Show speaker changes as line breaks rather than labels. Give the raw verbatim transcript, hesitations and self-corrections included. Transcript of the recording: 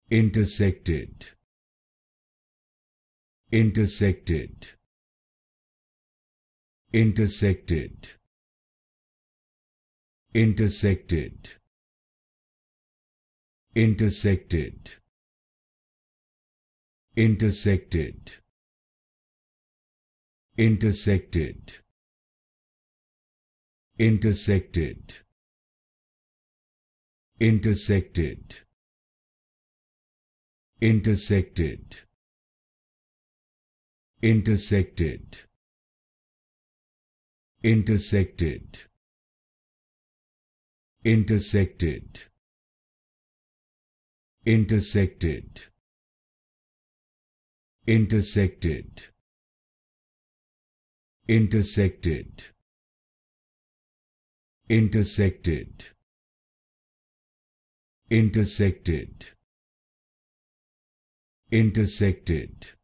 intersected, intersected, intersected, intersected, intersected, intersected, intersected, intersected, intersected, intersected, intersected, intersected, intersected, intersected, intersected, intersected, intersected, intersected, intersected,